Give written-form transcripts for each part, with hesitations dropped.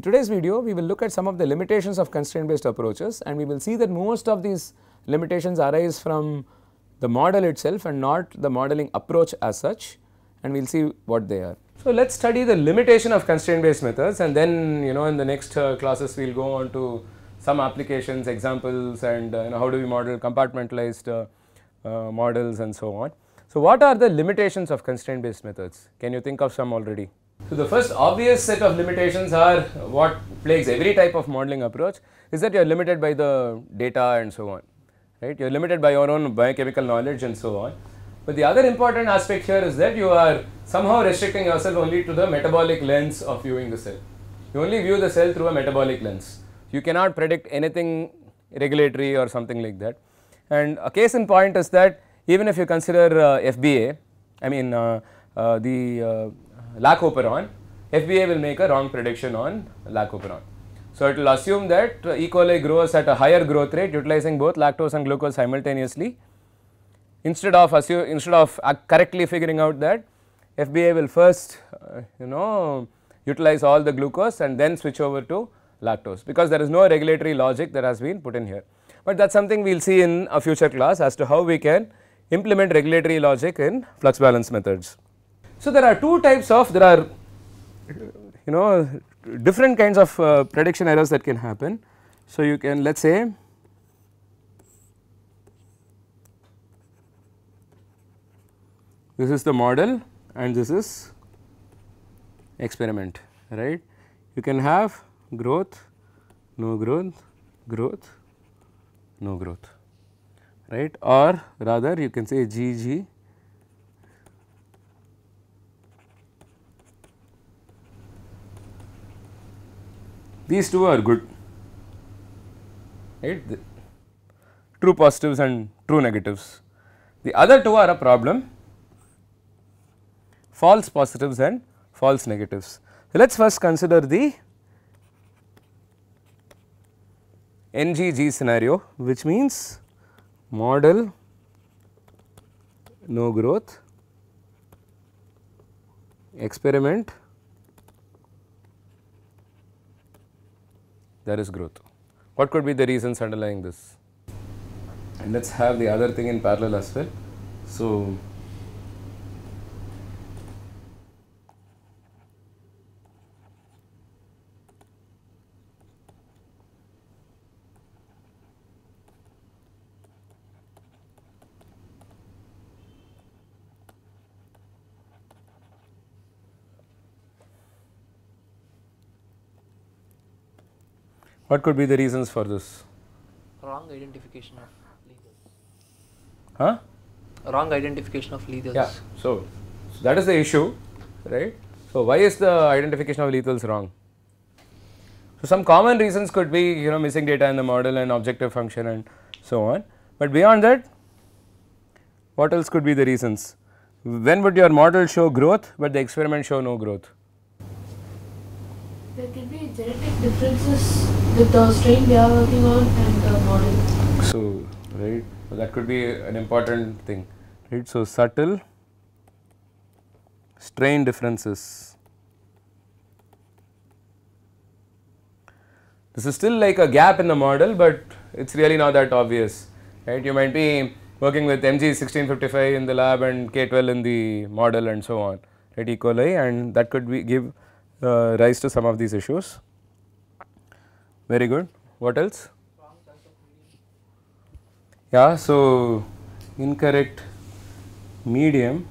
today's video we will look at some of the limitations of constraint based approaches, and we will see that most of these limitations arise from the model itself and not the modeling approach as such, and we will see what they are. So, let us study the limitation of constraint based methods, and then in the next classes we will go on to some applications, examples, and how do we model compartmentalized models and so on. So, what are the limitations of constraint based methods? Can you think of some already? So, the first obvious set of limitations are what plagues every type of modeling approach is that you are limited by the data and so on, right. You are limited by your own biochemical knowledge and so on. But the other important aspect here is that you are somehow restricting yourself only to the metabolic lens of viewing the cell. You only view the cell through a metabolic lens. You cannot predict anything regulatory or something like that. And a case in point is that even if you consider FBA, I mean the lacoperon, FBA will make a wrong prediction on lacoperon. So, it will assume that E. coli grows at a higher growth rate utilizing both lactose and glucose simultaneously. Instead of correctly figuring out that FBA will first utilize all the glucose and then switch over to lactose, because there is no regulatory logic that has been put in here. But that is something we will see in a future class as to how we can implement regulatory logic in flux balance methods. So, there are two types of, different kinds of prediction errors that can happen. So, you can, let us say, this is the model and this is experiment, right. You can have growth, no growth, growth, no growth, right, or rather you can say GG, these two are good, right, true positives and true negatives. The other two are a problem, false positives and false negatives. So, let us first consider the NGG scenario, which means model no growth, experiment there is growth. What could be the reasons underlying this? And let us have the other thing in parallel as well. So, what could be the reasons for this? Wrong identification of lethals. Huh? Wrong identification of lethals. Yeah. So, that is the issue, right. So, why is the identification of lethals wrong? So, some common reasons could be missing data in the model and objective function and so on, but beyond that what else could be the reasons? When would your model show growth but the experiment show no growth? There can be genetic differences with the strain we are working on and the model. So, right, so that could be an important thing, right. So, subtle strain differences. This is still like a gap in the model, but it is really not that obvious, right. You might be working with MG1655 in the lab and K12 in the model and so on, right, E. coli, and that could be give rise to some of these issues. Very good. What else? Yeah, so incorrect medium.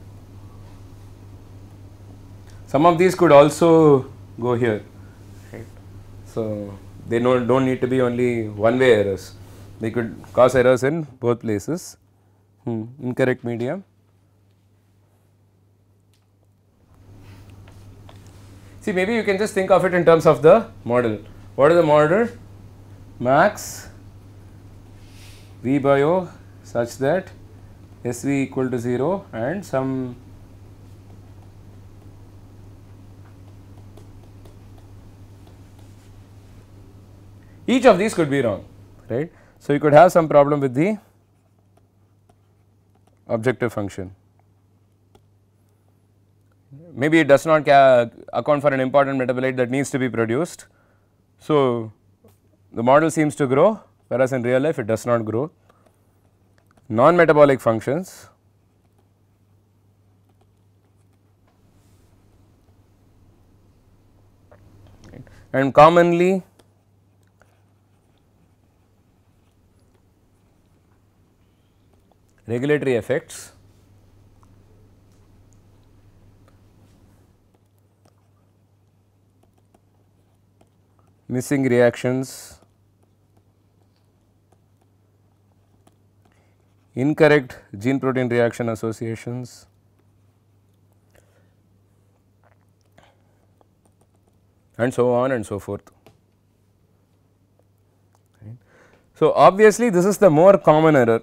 Some of these could also go here, right. So, they don't need to be only one way errors, they could cause errors in both places. Incorrect medium. See, maybe you can just think of it in terms of the model. What is the model? Max V by O such that SV equal to 0 and some each of these could be wrong, right. So, you could have some problem with the objective function. Maybe it does not account for an important metabolite that needs to be produced, So, the model seems to grow, whereas in real life it does not grow. Non-metabolic functions, right, and commonly regulatory effects missing reactions, incorrect gene protein reaction associations, and so on and so forth. Right. So, obviously, this is the more common error.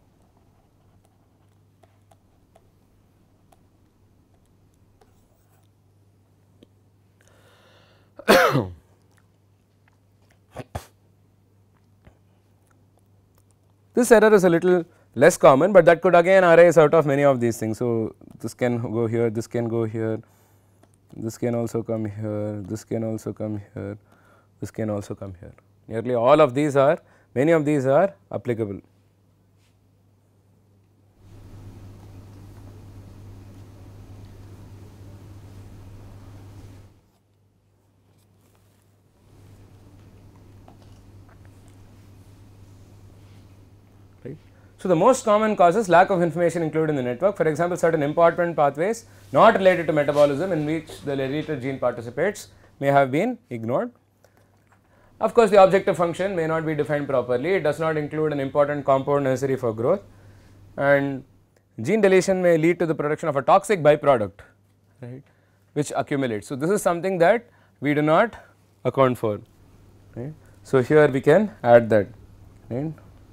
This error is a little less common, but that could again arise out of many of these things. So, this can go here, this can go here, this can also come here, this can also come here, this can also come here. Nearly all of these are, many of these are applicable. So, the most common causes lack of information included in the network. For example, certain important pathways not related to metabolism in which the related gene participates may have been ignored. Of course, the objective function may not be defined properly, it does not include an important compound necessary for growth, and gene deletion may lead to the production of a toxic byproduct, right, which accumulates. So, this is something that we do not account for, right. So, here we can add that, right.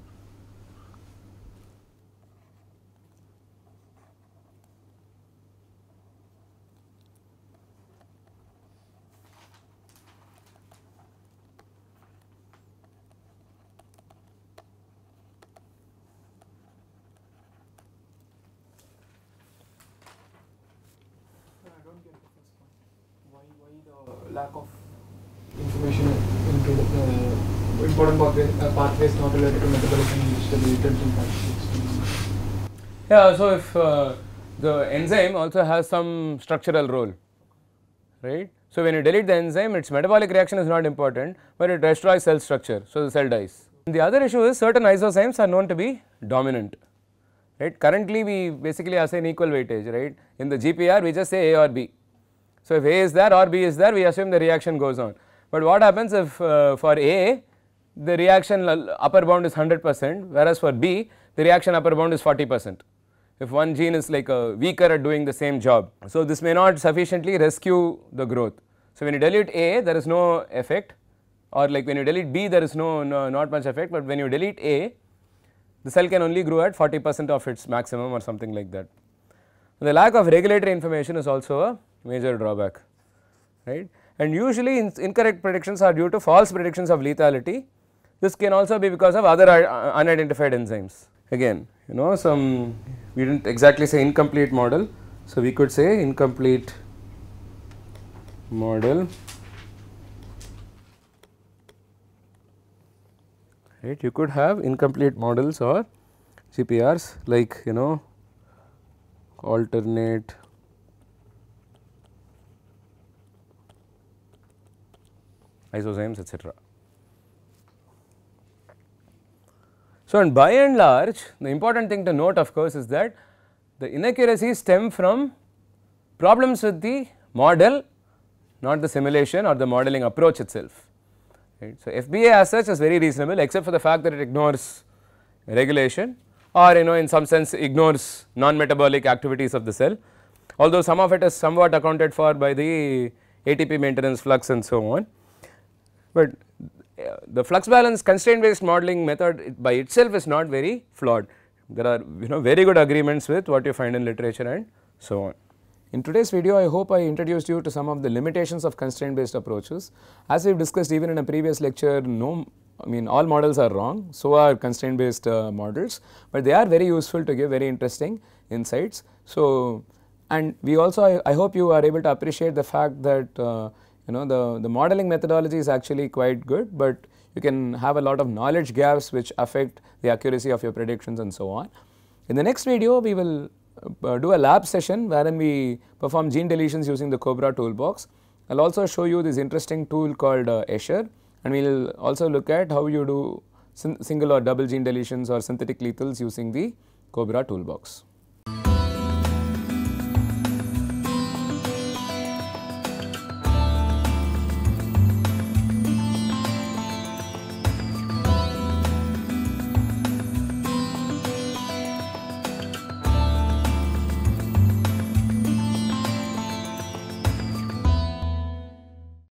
Lack of information into the important pathways not related to metabolism which the related gene participates. Yeah, so if the enzyme also has some structural role, right. So, when you delete the enzyme, its metabolic reaction is not important, but it destroys cell structure, so the cell dies. The other issue is certain isozymes are known to be dominant, right. Currently, we basically assign equal weightage, right. In the GPR, we just say A or B. So, if A is there or B is there, we assume the reaction goes on. But what happens if for A, the reaction upper bound is 100%, whereas for B, the reaction upper bound is 40%. If one gene is like weaker at doing the same job. So, this may not sufficiently rescue the growth. So, when you delete A, there is no effect, or like when you delete B, there is not much effect, but when you delete A, the cell can only grow at 40% of its maximum or something like that. The lack of regulatory information is also a major drawback, right. And usually incorrect predictions are due to false predictions of lethality. This can also be because of other unidentified enzymes. Again, you know, we did not exactly say incomplete model. So, we could say incomplete model, right. You could have incomplete models or GPRs like, you know, alternate isozymes, etc. So, and by and large, the important thing to note of course is that the inaccuracies stem from problems with the model, not the simulation or the modeling approach itself, right. So, FBA as such is very reasonable except for the fact that it ignores regulation or, you know, in some sense ignores non-metabolic activities of the cell, although some of it is somewhat accounted for by the ATP maintenance flux and so on. But the flux balance constraint based modeling method by itself is not very flawed. There are, you know, very good agreements with what you find in literature and so on. In today's video, I hope I introduced you to some of the limitations of constraint based approaches. As we have discussed even in a previous lecture, all models are wrong, so are constraint based models, but they are very useful to give very interesting insights. So, and we also I hope you are able to appreciate the fact that the modeling methodology is actually quite good, but you can have a lot of knowledge gaps which affect the accuracy of your predictions and so on. In the next video, we will do a lab session wherein we perform gene deletions using the Cobra toolbox. I will also show you this interesting tool called Escher, and we will also look at how you do single or double gene deletions or synthetic lethals using the Cobra toolbox.